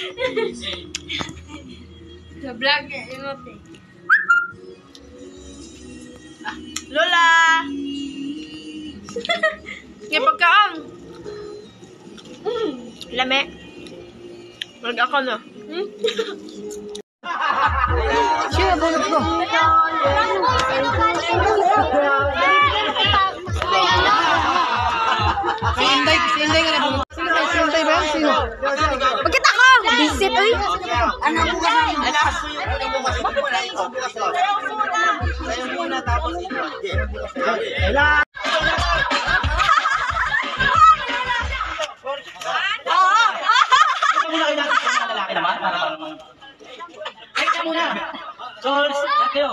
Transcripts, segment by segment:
Sa vlog niya, yung ate. Lola! Ngayon pagkaan. Lame. Mag ako no. Sino bunot ko? Si Inday ka na bunot. Si Inday ba? Sino? Bakit ako? Visit, uy. Ano bukas ang alas? Ano bukas? Wala ito. Tayo muna tapos ito. Wala. Ito muna kayo natin sa mga lalaki naman. Ito muna. Sols, kayo.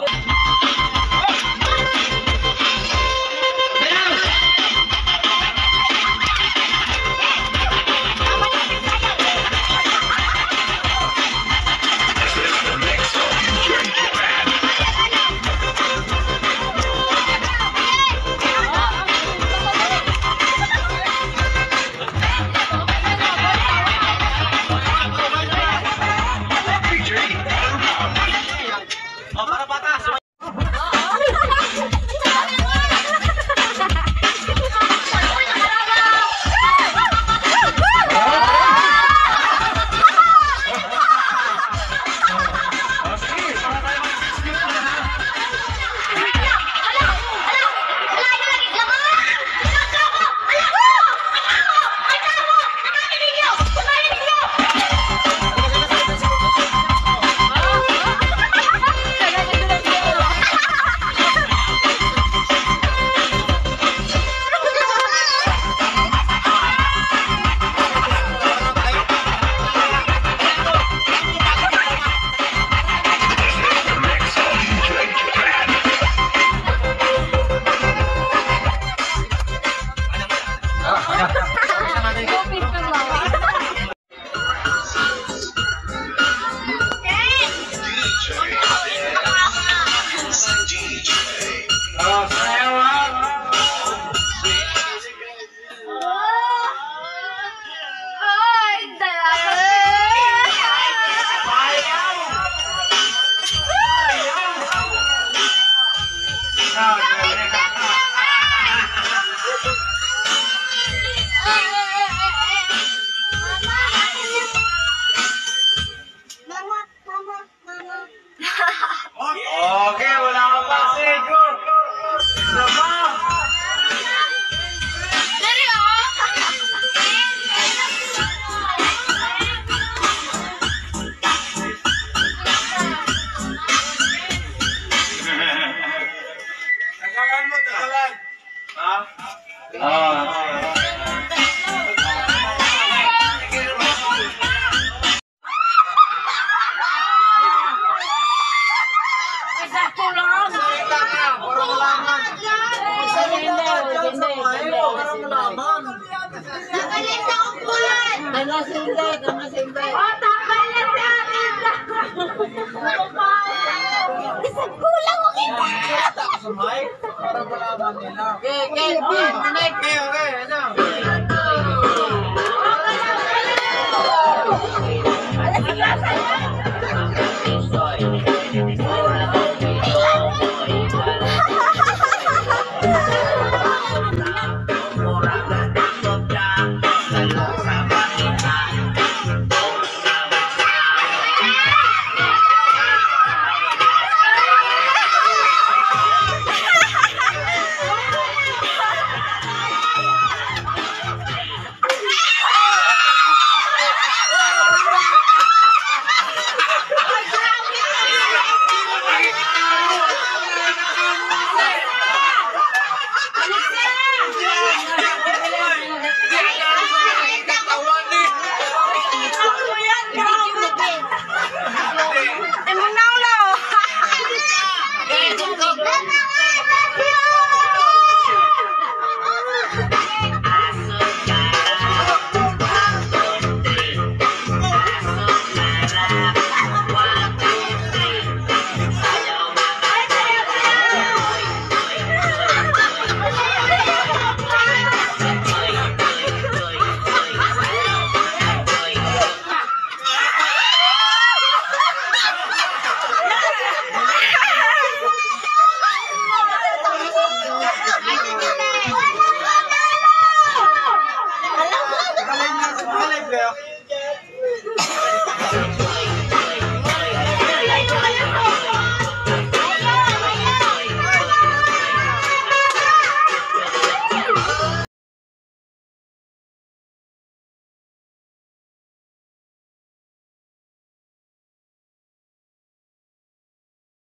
Okay, wala ka pa sigo. Sama. Takalan mo, takalan. Ha? Kulang mo kita! Para malaman nila. Okay, ano?